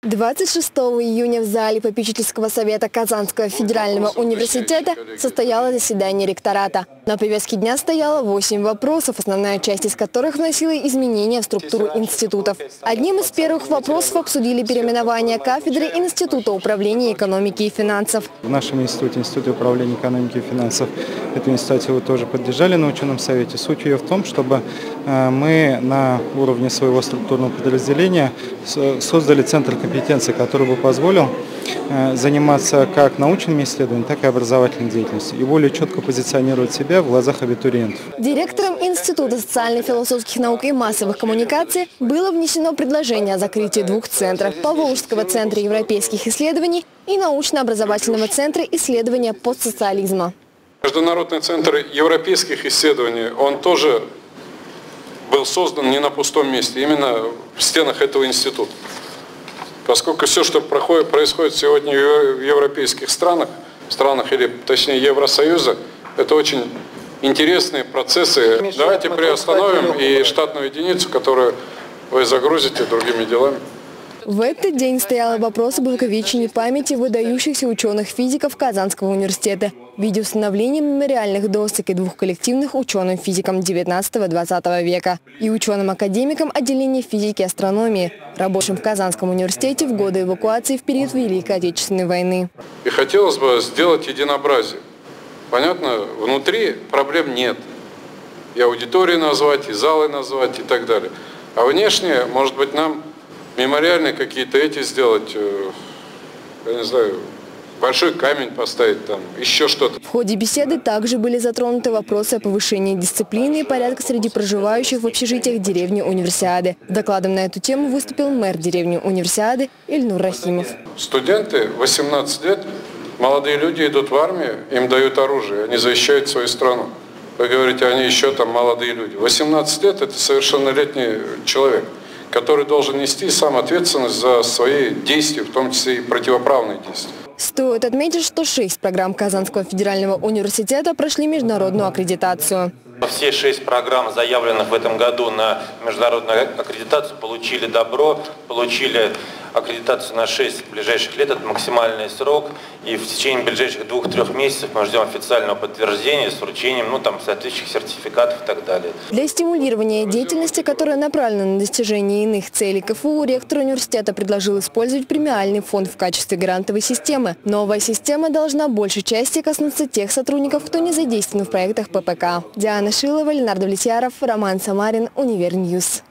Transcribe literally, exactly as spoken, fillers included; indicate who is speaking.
Speaker 1: двадцать шестого июня в зале попечительского совета Казанского федерального университета состоялось заседание ректората. На повестке дня стояло восемь вопросов, основная часть из которых вносила изменения в структуру институтов. Одним из первых вопросов обсудили переименование кафедры Института управления экономики и финансов.
Speaker 2: В нашем институте, Институте управления экономики и финансов, эту инициативу тоже поддержали на ученом совете. Суть ее в том, чтобы мы на уровне своего структурного подразделения создали центр компетенции, который бы позволил заниматься как научными исследованиями, так и образовательной деятельностью и более четко позиционировать себя в глазах абитуриентов.
Speaker 1: Директором Института социально-философских наук и массовых коммуникаций было внесено предложение о закрытии двух центров – Поволжского центра европейских исследований и научно-образовательного центра исследования постсоциализма.
Speaker 3: Международный центр европейских исследований, он тоже был создан не на пустом месте, именно в стенах этого института. Поскольку все, что проходит, происходит сегодня в европейских странах, странах или точнее Евросоюза, это очень интересные процессы. Давайте приостановим и штатную единицу, которую вы загрузите другими делами.
Speaker 1: В этот день стоял вопрос об увековечении памяти выдающихся ученых-физиков Казанского университета в виде установления мемориальных досок и двух коллективных ученым-физикам девятнадцатого-двадцатого века и ученым-академикам отделения физики и астрономии, рабочим в Казанском университете в годы эвакуации в период Великой Отечественной войны.
Speaker 3: И хотелось бы сделать единообразие. Понятно, внутри проблем нет. И аудитории назвать, и залы назвать, и так далее. А внешне, может быть, нам мемориальные какие-то эти сделать, я не знаю, большой камень поставить там, еще что-то.
Speaker 1: В ходе беседы также были затронуты вопросы о повышении дисциплины и порядка среди проживающих в общежитиях деревни Универсиады. Докладом на эту тему выступил мэр деревни Универсиады Ильнур Рахимов.
Speaker 3: Студенты восемнадцать лет, молодые люди идут в армию, им дают оружие, они защищают свою страну. Вы говорите, они еще там молодые люди. восемнадцать лет – это совершеннолетний человек, который должен нести сам ответственность за свои действия, в том числе и противоправные действия.
Speaker 1: Стоит отметить, что шесть программ Казанского федерального университета прошли международную аккредитацию.
Speaker 4: Все шесть программ, заявленных в этом году на международную аккредитацию, получили добро, получили аккредитацию на шесть ближайших лет, это максимальный срок. И в течение ближайших двух-трех месяцев мы ждем официального подтверждения с вручением ну, там, соответствующих сертификатов и так далее.
Speaker 1: Для стимулирования деятельности, которая направлена на достижение иных целей КФУ, ректор университета предложил использовать премиальный фонд в качестве грантовой системы. Новая система должна большей части коснуться тех сотрудников, кто не задействован в проектах ППК. Диана Шилова, Ленардо Влетьяров, Роман Самарин, Универньюз.